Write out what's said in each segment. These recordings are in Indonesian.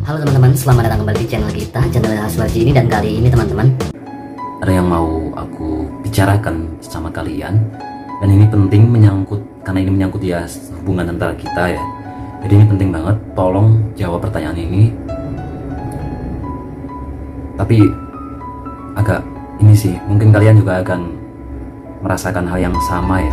Halo teman-teman, selamat datang kembali di channel kita, channel Haswarji ini. Dan kali ini teman-teman, ada yang mau aku bicarakan sama kalian. Dan ini penting menyangkut, karena ini menyangkut ya hubungan antara kita ya. Jadi ini penting banget, tolong jawab pertanyaan ini. Tapi agak ini sih, mungkin kalian juga akan merasakan hal yang sama ya.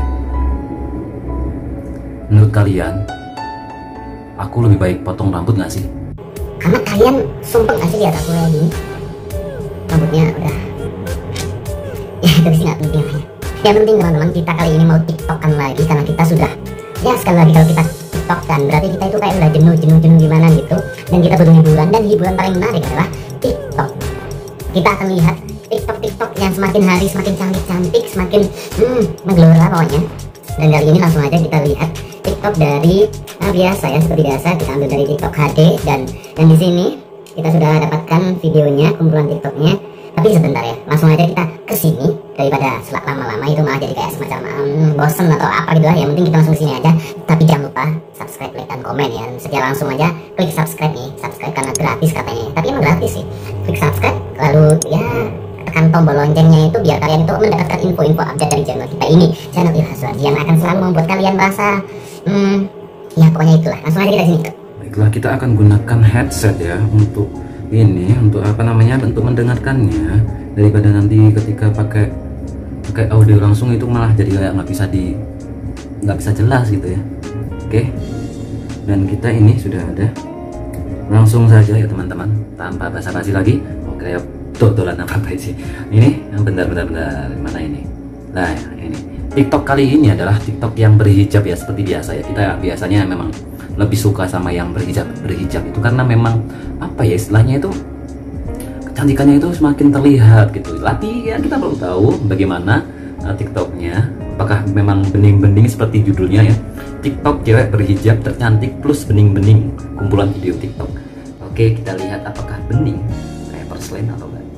Menurut kalian, aku lebih baik potong rambut gak sih? Karena kalian sumpah gak sih lihat aku kayak gini, rambutnya udah ya itu sih gak penting lah ya. Yang penting teman-teman, kita kali ini mau tiktokan lagi karena kita sudah, ya sekali lagi kalau kita tiktokan berarti kita itu kayak udah jenuh gimana gitu. Dan kita butuh hiburan, dan hiburan paling menarik adalah tiktok. Kita akan lihat tiktok yang semakin hari semakin cantik, semakin menggelora pokoknya. Dan kali ini langsung aja kita lihat TikTok dari biasa ya, seperti biasa kita ambil dari TikTok HD, dan di sini kita sudah dapatkan videonya, kumpulan TikToknya. Tapi sebentar ya, langsung aja kita ke sini daripada selak lama-lama itu malah jadi kayak semacam bosen atau apa gitu lah. Yang penting kita langsung sini aja. Tapi jangan lupa subscribe, like, dan komen ya. Secara langsung aja klik subscribe nih, subscribe karena gratis katanya. Tapi emang gratis sih. Klik subscribe lalu ya tekan tombol loncengnya itu biar kalian itu mendapatkan info-info update dari channel kita ini, channel Haswarji, yang akan selalu membuat kalian merasa ya pokoknya itulah. Langsung aja kita sini. Baiklah, kita akan gunakan headset ya untuk ini, untuk apa namanya, untuk mendengarkannya, daripada nanti ketika pakai audio langsung itu malah jadi kayak nggak bisa jelas gitu ya. Oke, dan kita ini sudah ada, langsung saja ya teman-teman, tanpa basa-basi lagi. Oke, dodolan apa sih ini? Bentar, mana ini? Nah ini TikTok kali ini adalah TikTok yang berhijab ya, seperti biasa ya. Kita biasanya memang lebih suka sama yang berhijab itu karena memang apa ya istilahnya itu, kecantikannya itu semakin terlihat gitu. Tapi ya kita belum tahu bagaimana TikToknya, apakah memang bening-bening seperti judulnya ya, TikTok cewek berhijab tercantik plus bening-bening, kumpulan video TikTok. Oke, kita lihat apakah bening kayak perselen atau enggak.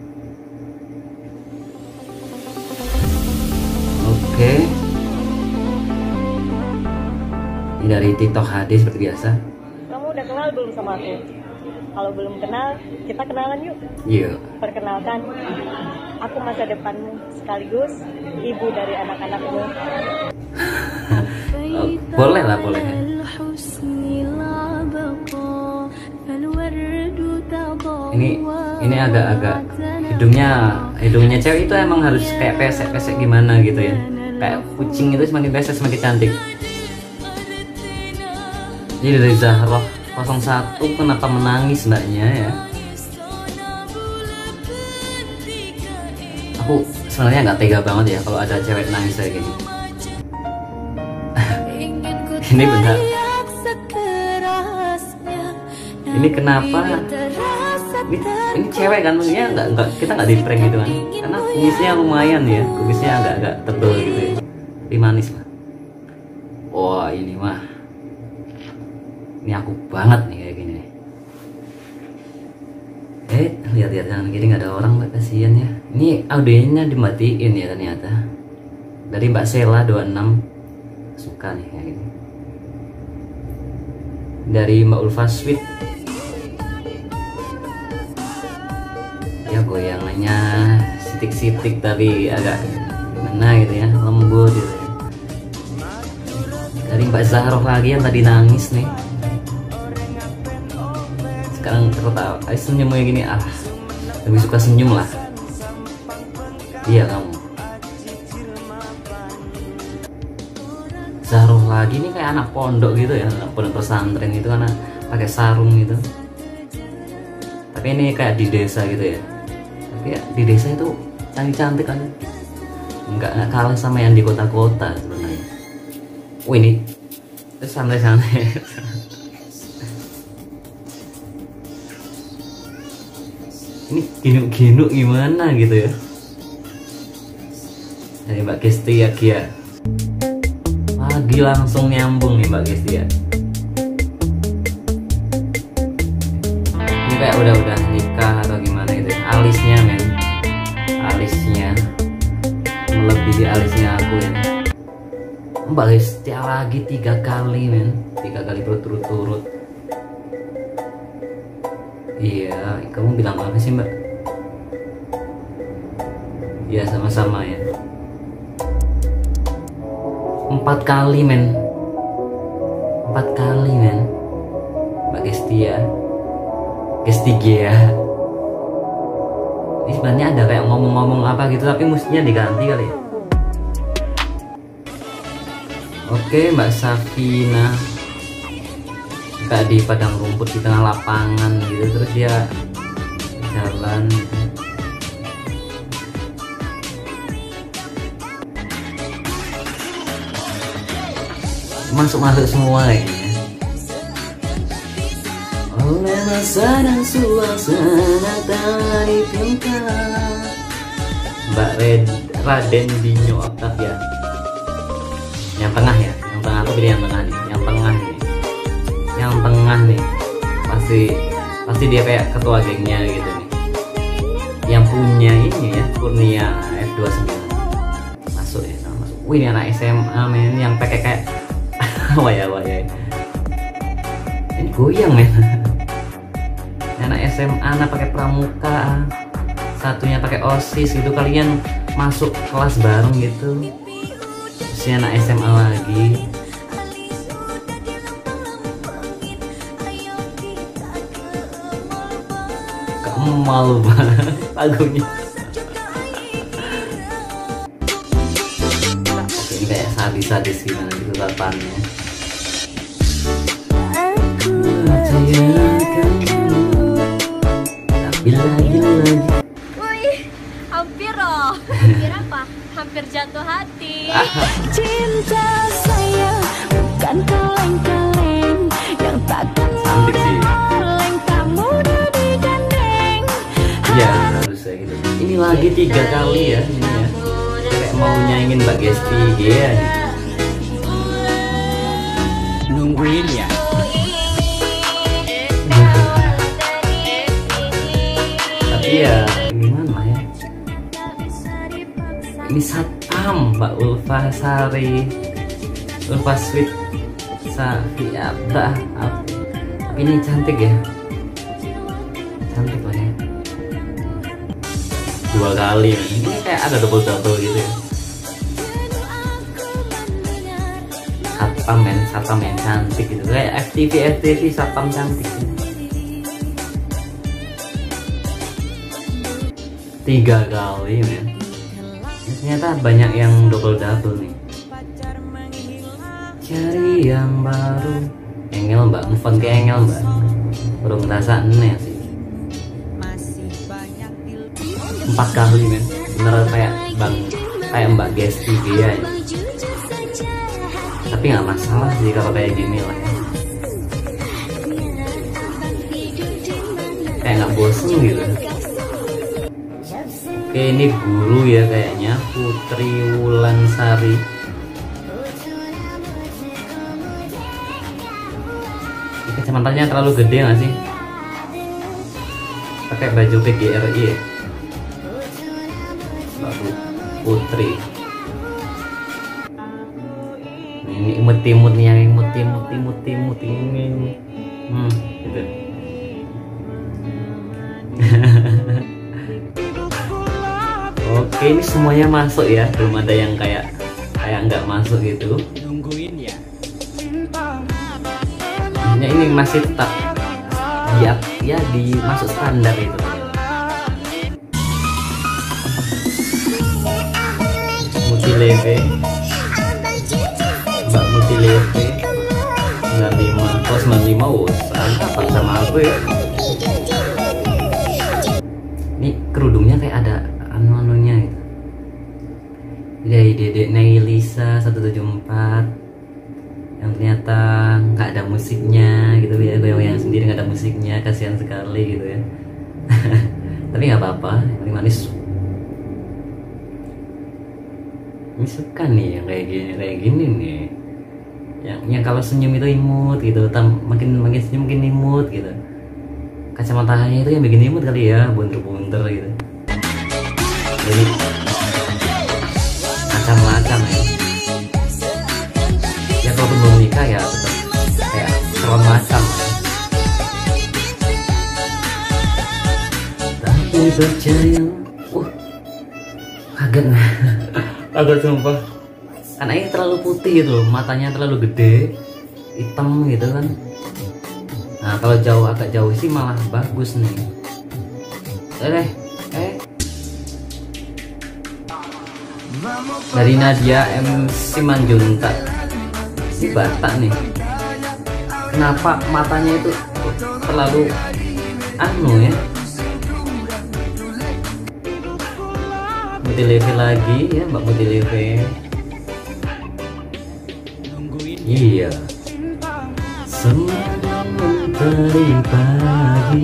Oke, ini dari TikTok HD seperti biasa. Kamu udah kenal belum sama aku? Kalau belum kenal, kita kenalan yuk. Iya. Perkenalkan, aku masa depanmu sekaligus ibu dari anak-anakmu. Oh, boleh lah, boleh. Ini agak-agak hidungnya cewek itu emang harus kayak pesek gimana gitu ya. Kayak kucing itu semakin pesek semakin cantik. Ini dari Zahroh 01, kenapa menangis mbaknya ya? Aku sebenarnya nggak tega banget ya kalau ada cewek nangis kayak gini. Ini benar. Ini kenapa? Ini cewek kan, maksudnya kita nggak di prank gitu kan? Karena kumisnya lumayan ya, kumisnya agak tebel gitu ya. Tapi manis lah. Wah ini mah. Ini aku banget nih kayak gini nih. Lihat jangan kiri nggak ada orang, mbak, kasihan ya. Ini audionya dimatiin ya ternyata. Dari Mbak Sela 26, suka nih kayak gini. Dari Mbak Ulfa Sweet, ya goyangannya sitik-sitik tapi agak gimana gitu ya, lembut gitu ya. Dari Mbak Zahroh lagi yang tadi nangis nih, sekarang tertawa, senyumnya gini, lebih suka senyum lah. Iya kamu. Zahroh lagi nih kayak anak pondok gitu ya, anak pondok pesantren itu, karena pakai sarung gitu. Tapi ini kayak di desa gitu ya. Tapi ya di desa itu cantik kan, nggak kalah sama yang di kota-kota sebenarnya. Ini santai-santai. Ini ginuk-ginuk gimana gitu ya. Dari Mbak Gestia Gia lagi langsung nyambung nih Mbak Gestia. Ini kayak udah nikah atau gimana gitu ya. Alisnya men, alisnya melebihi alisnya aku ya. Mbak Gestia lagi 3 kali men, 3 kali berturut-turut. Iya, kamu bilang apa sih Mbak? Iya sama-sama ya. 4 kali men, 4 kali men, Mbak Gestia, Gestigia. Ini sebenarnya ada kayak ngomong-ngomong apa gitu, tapi mestinya diganti kali ya. Oke Mbak Safina, kayak di padang rumput di tengah lapangan gitu, terus dia jalan gitu. Masuk semua kayaknya. Oleh masa dan suasana tarik tingkat. Mbak Raden Dinyo Octavia. Yang tengah ya, yang tengah aku pilih yang tengah nih, yang tengah nih, yang tengah nih. Pasti dia kayak ketua gengnya gitu nih. Yang punya ini ya, Kurnia F29. Masuk ya, masuk. Wih, ini anak SMA men, yang pakai kayak waya ini goyang men. Anak SMA anak pakai pramuka, satunya pakai OSIS gitu, kalian masuk kelas bareng gitu. Si anak SMA lagi. Kamu malu banget lagunya. Oke, ini kayak sadis-sadis gimana gitu tatapannya. Tapi lagi. Wih, hampir loh. Hampir apa? Hampir jatuh hati. Cinta saya bukan kaleng-kaleng yang takkan Cantik sih. meleng, tak mudah digandeng. Iya, harusnya gitu. Ini lagi 3 kali ya ini ya. Kayak mau nyaingin Mbak Gesti ya. Nungguin ya. Tapi ya gimana ya? Ini Satam Mbak Ulfasari, Ulfa Sweet Safiata. Tapi ini cantik ya, cantik lah ya. 2 kali ini kayak ada double gitu ya. Satam yang cantik gitu, kayak FTV Satam cantik gitu. 3 kali men. Ternyata banyak yang double nih. Cari yang baru. Engel Mbak, move on ke Engel Mbak. Baru ngerasa aneh sih. 4 kali men. Beneran kayak Mbak Gesti dia ya. Tapi nggak masalah sih kalau kayak gini lah ya. Kayak nggak bosen gitu. Oke, ini guru ya kayaknya, Putri Wulansari. Ini kacamatanya terlalu gede nggak sih? Pakai baju PGRI ya? Mbak Putri. Ini imut-imut nih, yang imut-imut ini. Gitu. Oke, ini semuanya masuk ya, belum ada yang kayak nggak masuk gitu. Nungguin ya. Hanya ini masih tetap ya di masuk standar itu. Mutileve, Mbak Mutileve 95, oh 95, apa sama aku ya. Ini kerudungnya kayak ada anu-anunya gitu. Dari Dedek Nailisa 174 yang ternyata nggak ada musiknya gitu ya, goyang sendiri nggak ada musiknya, kasihan sekali gitu ya. Tapi nggak apa-apa, yang manis. Ini suka nih yang kayak gini nih, yang kalau senyum itu imut gitu, makin senyum makin imut gitu. Kacamatanya itu yang bikin imut kali ya, bunter-bunter gitu. Jadi macam-macam ya. Ya kalau belum nikah ya tetap kayak calon macam ya. percaya. Kaget kaget sumpah. Karena ini terlalu putih gitu, matanya terlalu gede, hitam gitu kan. Nah kalau jauh, agak jauh sih malah bagus nih. Dari Nadia M Simanjuntak. Si Batak nih, kenapa matanya itu terlalu anu ya? Mutileve lagi ya, Mbak Mutileve. Iya. Semalam mentari pagi.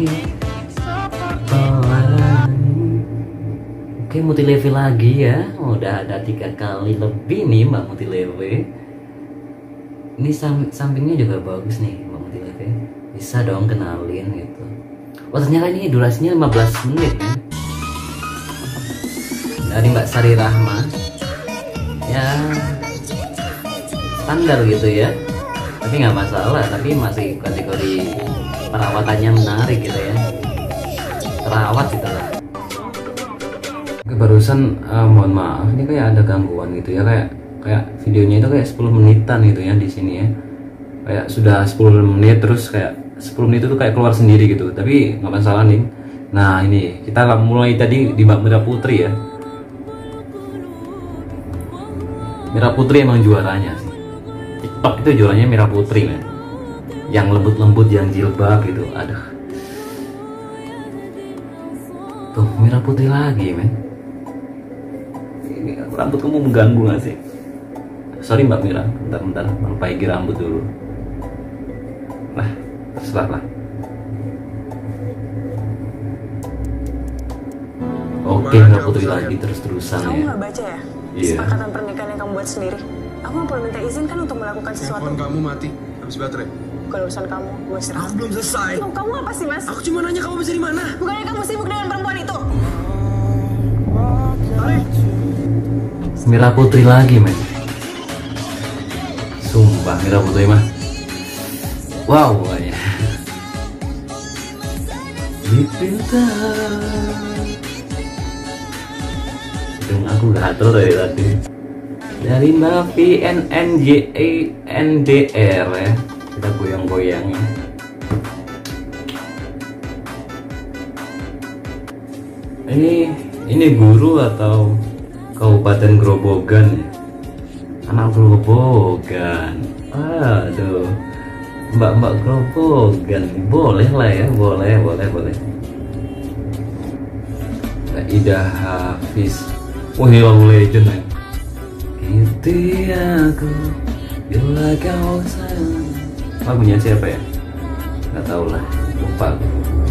Oke, Mutileve lagi ya. Udah ada 3 kali lebih nih Mbak Mutileve. Ini sampingnya juga bagus nih Mbak Mutileve. Bisa dong kenalin gitu. Oh ternyata ini durasinya 15 menit ya. Dari Mbak Sari Rahma. Ya standar gitu ya. Tapi nggak masalah. Tapi masih kategori perawatannya menarik gitu ya. Terawat gitu lah. Oke, barusan mohon maaf ini kayak ada gangguan gitu ya, kayak videonya itu kayak 10 menitan gitu ya di sini ya. Kayak sudah 10 menit terus kayak 10 menit itu kayak keluar sendiri gitu. Tapi nggak masalah nih. Nah ini kita mulai tadi di Mbak Mira Putri ya. Mira Putri emang juaranya sih. TikTok itu juaranya Mira Putri men. Yang lembut-lembut, yang jilbab gitu. Aduh. Tuh Mira Putri lagi men. Ini rambut kamu mengganggu gak sih? Sorry Mbak Mira, bentar perbaiki rambut dulu. Lah, terserah lah. Oke, Mira Putri lagi terus-terusan ya. Kamu nggak baca ya? Iya. Kesepakatan pernikahan yang kamu buat sendiri. Aku nggak perlu minta izin kan untuk melakukan sesuatu. Telepon kamu mati, habis baterai. Bukan urusan kamu, gue istirahat. Kamu belum selesai. Kamu apa sih mas? Aku cuma nanya kamu bisa di mana. Bukannya kamu sibuk dengan perempuan itu? Mira Putri lagi men. Sumpah Mira Putri mah. Wow ya. Dipinta. Dong aku gatel dari tadi. Dari Mbak VNNJANDR ya. Kita goyang-goyang ya. Ini guru atau Kabupaten Grobogan ya? Anak Grobogan. Aduh. Mbak Grobogan. Boleh lah ya, boleh. Ida Hafiz. Wah ini lagu legend ya. Gitu aku bila kau sayang. Lagunya siapa ya? Gak tau lah, lupa aku.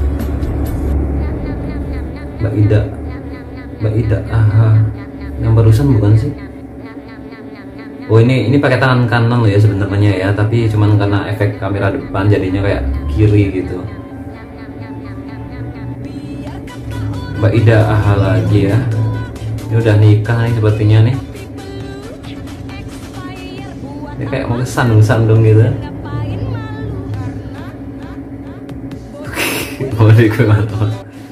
Mbak Ida, aha. Yang barusan bukan sih? Oh ini pakai tangan kanan loh ya sebenarnya ya, tapi cuman karena efek kamera depan jadinya kayak kiri gitu. Mbak Ida aha lagi ya. Ini udah nikah nih sepertinya nih. Ini kayak mau sandung gitu. Oh ini gue mantap.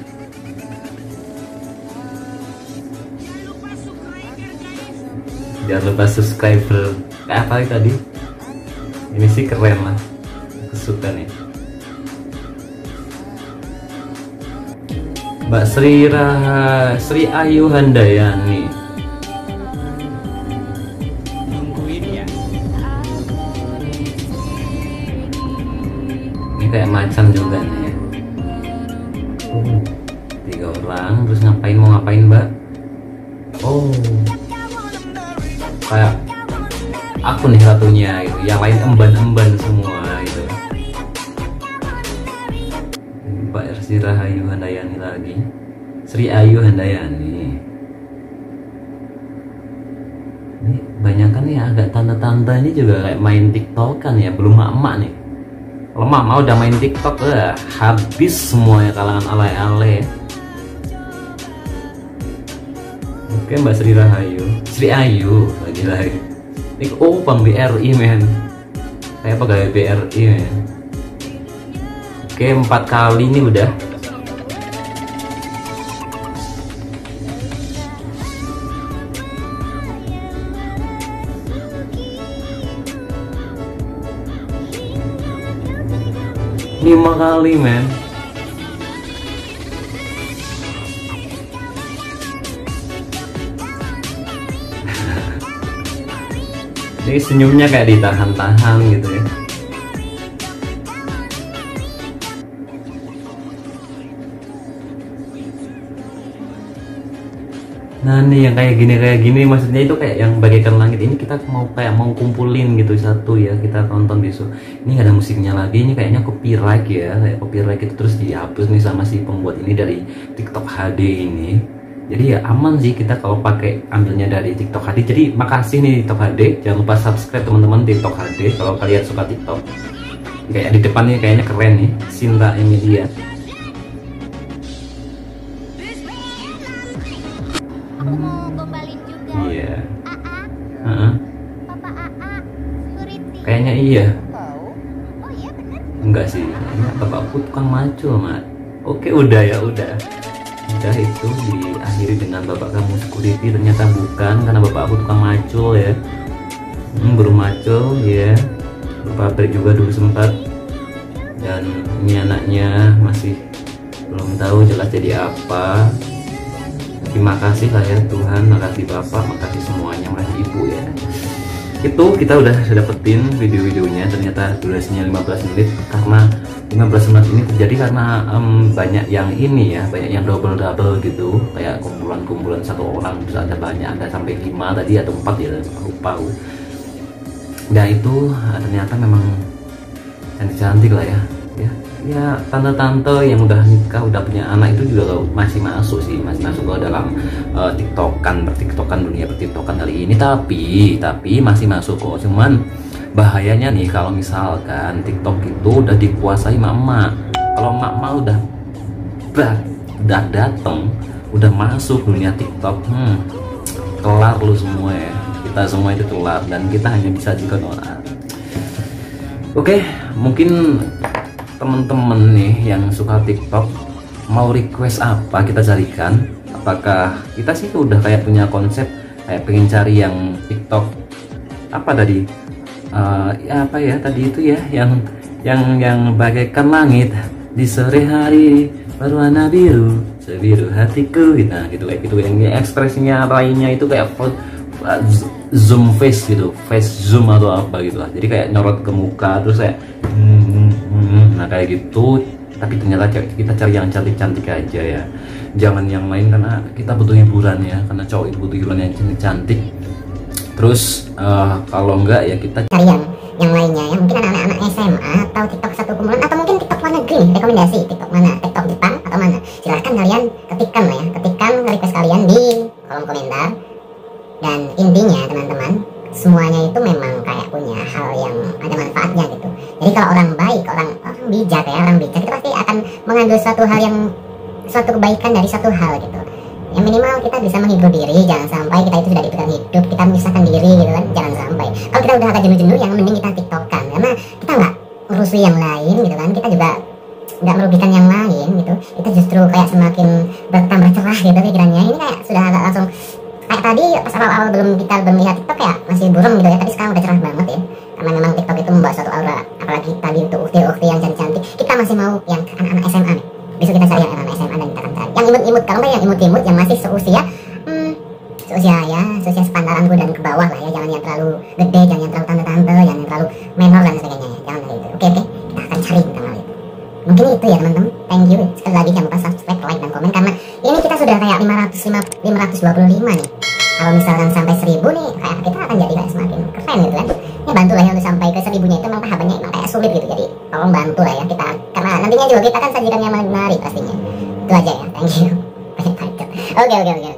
Jangan lupa subscriber. Apa tadi? Ini sih keren lah. Aku suka nih. Mbak Sri Ayu Handayani. Nungguin ya. Ini kayak macan juga nih ya. 3 orang. Terus mau ngapain Mbak? Oh, kayak aku nih ratunya gitu. Yang lain emban semua gitu. Mbak Sri Ayu Handayani lagi. Sri Ayu Handayani. Ini banyak kan ya agak tanda-tanda ini juga kayak main TikTok kan ya, belum emak nih. Kalau mama udah main TikTok habis semuanya kalangan alay-alay. Oke Mbak Sri Ayu lagi. Ini Bang BRI men. Kayak pegawai BRI men. Oke 4 kali ini udah. 5 kali men. Ini senyumnya kayak ditahan-tahan gitu ya. Nah nih yang kayak gini maksudnya itu kayak yang bagaikan langit ini kita mau kumpulin gitu satu ya, kita tonton besok. Ini nggak ada musiknya lagi, ini kayaknya copyright ya, kayak copyright itu terus dihapus nih sama si pembuat ini dari TikTok HD ini. Jadi ya aman sih kita kalau pakai ambilnya dari TikTok HD. Jadi makasih nih TikTok HD, jangan lupa subscribe teman-teman TikTok HD kalau kalian suka TikTok. Kayak di depannya kayaknya keren nih, Sinta Emilia. Aku mau gombalin juga. Iya. Papa AA, security. Kayaknya iya. Oh iya bener. Enggak sih, ini bapakku tukang macul, Mat. Oke, udah ya, udah. Udah itu diakhiri dengan bapak kamu security, ternyata bukan, karena bapak aku tukang macul ya. Belum macul ya. Berpabrik juga dulu sempat. Dan ini anaknya masih belum tahu jelas jadi apa. Terima kasih lah ya Tuhan, makasih Bapak, makasih semuanya, makasih Ibu ya. Itu kita udah dapetin video-videonya, ternyata durasinya 15 menit. Karena 15 menit ini terjadi karena banyak yang ini ya, banyak yang double-double gitu. Kayak kumpulan-kumpulan satu orang, bisa ada banyak, ada sampai 5 tadi atau 4 ya, lupa. Dan itu ternyata memang cantik-cantik lah ya. Ya tante-tante yang udah nikah, udah punya anak itu juga masih masuk sih, masih masuk ke dalam bertiktokan dunia bertiktokan kali ini. Tapi masih masuk kok. Cuman bahayanya nih kalau misalkan TikTok itu udah dikuasai emak-emak. Kalau emak-emak udah dateng, udah masuk dunia TikTok, kelar lu semua ya. Kita semua itu kelar dan kita hanya bisa juga doa. Oke, mungkin temen-temen nih yang suka TikTok mau request apa kita carikan. Apakah kita sih udah kayak punya konsep kayak pengen cari yang TikTok apa tadi ya apa ya tadi itu ya yang bagaikan langit di sore hari berwarna biru sebiru hatiku gitu, nah gitu kayak gitu. Yang ekspresinya lainnya itu kayak zoom face gitu, face zoom atau apa gitu lah. Jadi kayak nyorot ke muka terus kayak nah kayak gitu. Tapi ternyata kita cari yang cantik-cantik aja ya, jangan yang lain karena kita butuh hiburan ya, karena cowok itu butuh hiburan yang cantik-cantik. Terus kalau enggak ya kita cari yang lainnya ya, mungkin anak-anak SMA atau TikTok satu kumpulan atau mungkin TikTok luar negeri nih, rekomendasi TikTok mana, TikTok Jepang atau mana, silahkan kalian ketikkan lah ya, ketikkan request kalian di kolom komentar. Dan intinya teman-teman, semuanya itu memang kayak punya hal yang ada manfaatnya gitu. Jadi kalau orang baik, orang bijak ya, orang bijak itu pasti akan mengambil suatu kebaikan dari suatu hal gitu. Yang minimal kita bisa menghibur diri, jangan sampai kita itu sudah diberikan hidup, kita menyusahkan diri gitu kan, jangan sampai. Kalau kita udah agak jenuh-jenuh, yang mending kita TikTokan, karena kita nggak merusui yang lain gitu kan, kita juga nggak merugikan yang lain gitu. Kita justru kayak semakin bertambah cerah gitu pikirannya. Ini kayak sudah agak langsung kayak tadi pas awal-awal kita belum lihat TikTok ya masih buram gitu ya, tapi sekarang udah cerah banget ya, karena memang TikTok itu membawa suatu aura. Apalagi tadi untuk ukti-ukti yang cantik-cantik, kita masih mau yang anak-anak SMA nih. Besok kita cari yang anak-anak SMA dan kita akan cari yang imut-imut. Kalau nggak yang imut-imut yang masih seusia sepantaranku dan ke bawah lah ya, jangan yang terlalu gede, jangan yang terlalu tante-tante, jangan yang terlalu menor dan sebagainya ya, jangan kayak gitu. Oke, kita akan cari tentang hal itu. Mungkin itu ya teman-teman, thank you sekali lagi, jangan lupa subscribe, like, dan komen, karena ini kita sudah kayak 525 nih. Kalau misalkan sampai 1000 nih, kayak kita akan jadi kayak semakin keren gitu kan. Ya bantu lah ya untuk sampai ke 1000-nya itu, memang tahapannya emang kayak sulit gitu, jadi tolong bantu lah ya kita, karena nantinya juga kita akan sajikan yang menarik pastinya. Itu aja ya, thank you. Oke.